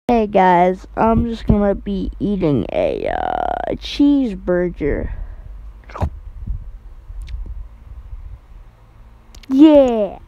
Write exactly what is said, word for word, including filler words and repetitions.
Hey guys, I'm just gonna be eating a uh, cheeseburger. Yeah.